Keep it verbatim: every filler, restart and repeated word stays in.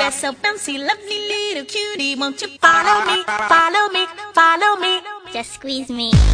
you're so bouncy, lovely little cutie. Won't you follow me, follow me, follow me? Just squeeze me.